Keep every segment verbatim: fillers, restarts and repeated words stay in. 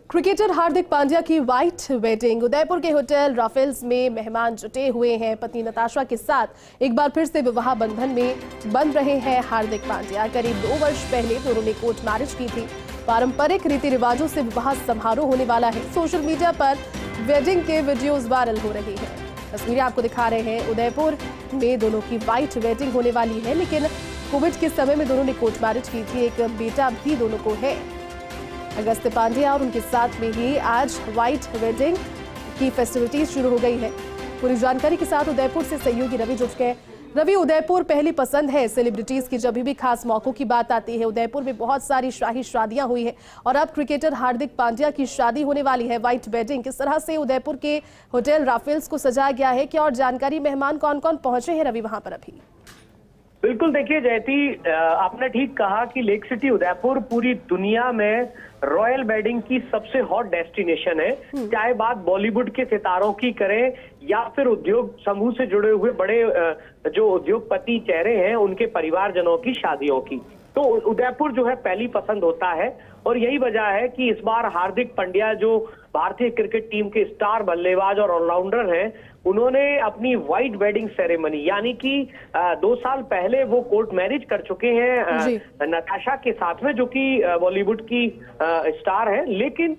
Cricketer Hardik Pandya की white wedding. Udaipur के hotel Rafales में मेहमान जुटे हुए हैं। पत्नी नताशा के साथ एक बार फिर से विवाह बंधन में बंध रहे हैं हार्दिक पांड्या। करीब दो वर्ष पहले दोनों ने कोर्ट मैरिज की थी। पारंपरिक रीति रिवाजों से विवाह समारोह होने वाला है। सोशल मीडिया पर वेडिंग के वीडियोज वायरल हो रही है। तस्वीरें आपको दिखा रहे हैं। उदयपुर में दोनों की व्हाइट वेडिंग होने वाली है, लेकिन कोविड के समय में दोनों ने कोर्ट मैरिज की थी। एक बेटा भी दोनों को है। अगस्त पांड्या और उनके साथ में ही आज व्हाइट वेडिंग की फेस्टिविटीज शुरू हो गई है। पूरी जानकारी के साथ उदयपुर से सहयोगी रवि जुड़ गए। रवि, उदयपुर पहली पसंद है सेलिब्रिटीज की। जब भी खास मौकों की बात आती है, उदयपुर में बहुत सारी शाही शादियां हुई है और अब क्रिकेटर हार्दिक पांड्या की शादी होने वाली है, व्हाइट वेडिंग। किस तरह से उदयपुर के होटल राफेल्स को सजाया गया है, क्या और जानकारी? मेहमान कौन कौन पहुंचे हैं रवि वहां पर अभी? बिल्कुल, देखिए जयती, आपने ठीक कहा कि लेक सिटी उदयपुर पूरी दुनिया में रॉयल वेडिंग की सबसे हॉट डेस्टिनेशन है। चाहे बात बॉलीवुड के सितारों की करें या फिर उद्योग समूह से जुड़े हुए बड़े जो उद्योगपति चेहरे हैं उनके परिवारजनों की शादियों की, तो उदयपुर जो है पहली पसंद होता है। और यही वजह है कि इस बार हार्दिक पांड्या जो भारतीय क्रिकेट टीम के स्टार बल्लेबाज और ऑलराउंडर हैं, उन्होंने अपनी व्हाइट वेडिंग सेरेमनी, यानी कि दो साल पहले वो कोर्ट मैरिज कर चुके हैं नताशा के साथ में, जो कि बॉलीवुड की स्टार है, लेकिन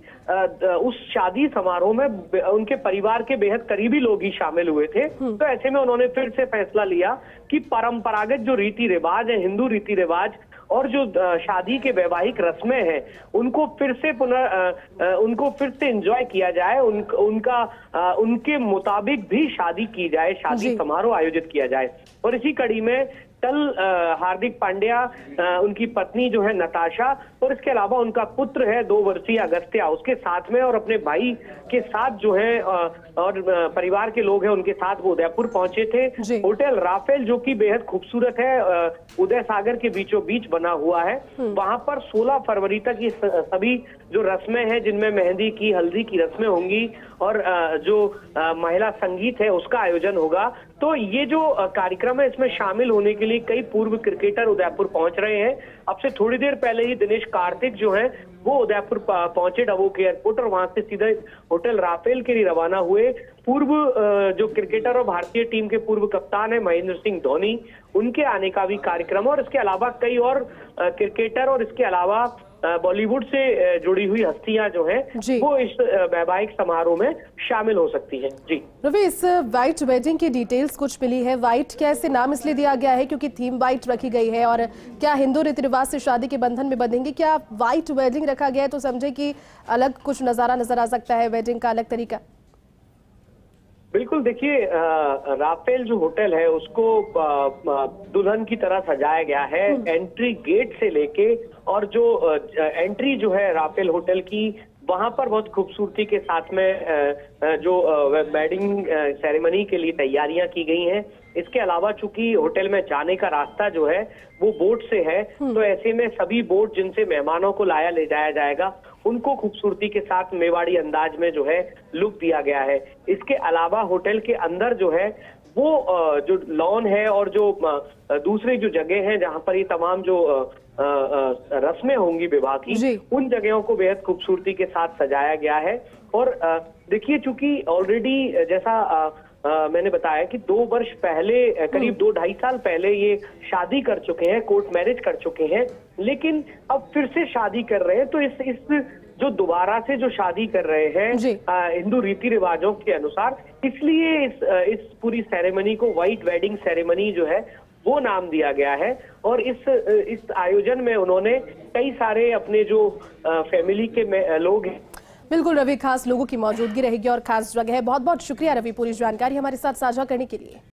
उस शादी समारोह में उनके परिवार के बेहद करीबी लोग ही शामिल हुए थे। तो ऐसे में उन्होंने फिर से फैसला लिया कि परंपरागत जो रीति रिवाज है, हिंदू रीति रिवाज और जो शादी के वैवाहिक रस्में हैं, उनको फिर से पुनः उनको फिर से एंजॉय किया जाए, उन, उनका उनके मुताबिक भी शादी की जाए, शादी समारोह आयोजित किया जाए। और इसी कड़ी में कल हार्दिक पांड्या, उनकी पत्नी जो है नताशा और इसके अलावा उनका पुत्र है दो वर्षीय अगस्त्या, उसके साथ में और अपने भाई के साथ जो है और परिवार के लोग हैं उनके साथ वो उदयपुर पहुंचे थे। होटल राफेल जो कि बेहद खूबसूरत है, उदय सागर के बीचों बीच बना हुआ है, वहां पर सोलह फरवरी तक ये सभी जो रस्में हैं, जिनमें मेहंदी की, हल्दी की रस्में होंगी और जो महिला संगीत है उसका आयोजन होगा। तो ये जो कार्यक्रम है, इसमें शामिल होने के लिए कई पूर्व क्रिकेटर उदयपुर पहुंच रहे हैं। अब से थोड़ी देर पहले ही दिनेश कार्तिक जो है वो उदयपुर पहुंचे डबोक एयरपोर्ट और वहां से सीधे होटल राफेल के लिए रवाना हुए। पूर्व जो क्रिकेटर और भारतीय टीम के पूर्व कप्तान है महेंद्र सिंह धोनी, उनके आने का भी कार्यक्रम है और इसके अलावा कई और क्रिकेटर और इसके अलावा बॉलीवुड से जुड़ी हुई हस्तियां जो हैं वो इस वैवाहिक समारोह में शामिल हो सकती हैं। जी रवि, इस व्हाइट वेडिंग की डिटेल्स कुछ मिली है? व्हाइट क्या ऐसे नाम इसलिए दिया गया है क्योंकि थीम व्हाइट रखी गई है? और क्या हिंदू रीति रिवाज से शादी के बंधन में बंधेंगे? क्या व्हाइट वेडिंग रखा गया है तो समझे कि अलग कुछ नजारा नजर आ सकता है, वेडिंग का अलग तरीका? बिल्कुल, देखिए राफेल जो होटल है उसको दुल्हन की तरह सजाया गया है। एंट्री गेट से लेके और जो एंट्री जो है राफेल होटल की, वहां पर बहुत खूबसूरती के साथ में जो वेडिंग सेरेमनी के लिए तैयारियां की गई हैं। इसके अलावा चूंकि होटल में जाने का रास्ता जो है वो बोट से है, तो ऐसे में सभी बोट जिनसे मेहमानों को लाया ले जाया जाएगा उनको खूबसूरती के साथ मेवाड़ी अंदाज में जो है लुक दिया गया है। इसके अलावा होटल के अंदर जो है वो जो लॉन है और जो दूसरी जो जगह है जहां पर ये तमाम जो रस्में होंगी विवाह की, उन जगहों को बेहद खूबसूरती के साथ सजाया गया है। और देखिए, चूंकि ऑलरेडी जैसा आ, आ, मैंने बताया कि दो वर्ष पहले, करीब दो ढाई साल पहले ये शादी कर चुके हैं, कोर्ट मैरिज कर चुके हैं, लेकिन अब फिर से शादी कर रहे हैं। तो इस इस जो दोबारा से जो शादी कर रहे हैं हिंदू रीति रिवाजों के अनुसार, इसलिए इस इस पूरी सेरेमनी को व्हाइट वेडिंग सेरेमनी जो है वो नाम दिया गया है। और इस इस आयोजन में उन्होंने कई सारे अपने जो फैमिली के लोग हैं। बिल्कुल रवि, खास लोगों की मौजूदगी रहेगी और खास जगह है। बहुत बहुत शुक्रिया रवि पूरी जानकारी हमारे साथ साझा करने के लिए।